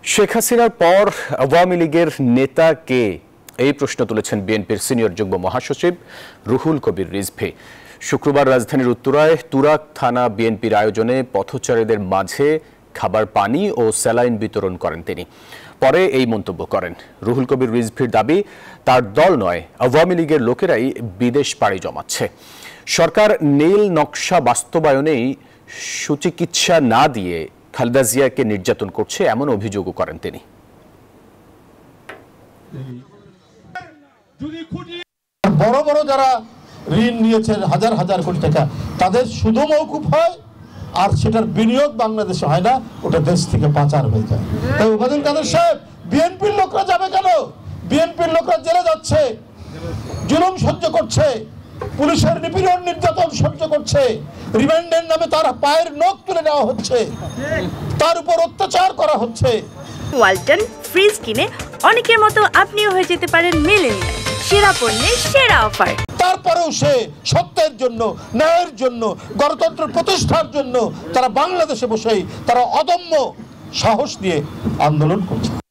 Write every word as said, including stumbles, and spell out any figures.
শেখ হাসিনার পর আওয়ামী লীগের নেতা কে, এই প্রশ্ন তুলেছেন বিএনপির সিনিয়র যুগ্ম মহাসচিব রুহুল কবির রিজভী। শুক্রবার রাজধানীর উত্তরায় তুরাগ থানা বিএনপির আয়োজনে পথচারীদের মাঝে খাবার পানি ও স্যালাইন বিতরণ করেন তিনি। পরে এই মন্তব্য করেন। রুহুল কবির রিজভীর দাবি, তার দল নয়, আওয়ামী লীগের লোকেরাই বিদেশ পাড়ি জমাচ্ছে। সরকার নীল নকশা বাস্তবায়নেই সুচিকিৎসা না দিয়ে খালেদা জিয়াকে নির্যাতন করছে, এমন অভিযোগও করেন তিনি। বড় বড় যারা ঋণ নিয়েছেন হাজার হাজার কোটি টাকা, তাদের সুদও মওকুফ হয়, আর সেটার বিনিয়োগ বাংলাদেশে হয় না, ওটা দেশ থেকে পাচার হয়ে যায়। তাই ওবায়দুল কাদের সাহেব, বিএনপির লোকরা যাবে কেন? বিএনপির লোকরা জেলে যাচ্ছে, জুলুম সহ্য করছে, পুলিশের নিপীড়ন নির্যাতন সহ্য করছে, রিমান্ডের নামে তার পায়ের নখ তুলে নেওয়া হচ্ছে, তার উপর অত্যাচার করা হচ্ছে। ওয়ালটন ফ্রিজ কিনে অনেকের মতো আপনিও হয়ে যেতে পারেন মিলেনিয়াল, সেরা পণ্যের সেরা অফার। তারপরেও সে সত্যের জন্য, ন্যায়ের জন্য, গণতন্ত্র প্রতিষ্ঠার জন্য তারা বাংলাদেশে বসেই তারা অদম্য সাহস দিয়ে আন্দোলন করছে।